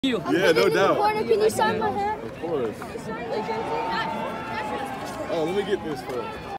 You. Yeah, no doubt. Can you sign my hat? Of course. Oh, let me get this for